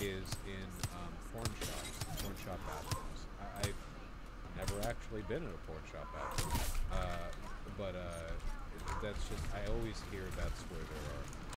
is in porn shop bathrooms. I've never actually been in a porn shop bathroom, but that's just I always hear that's where there are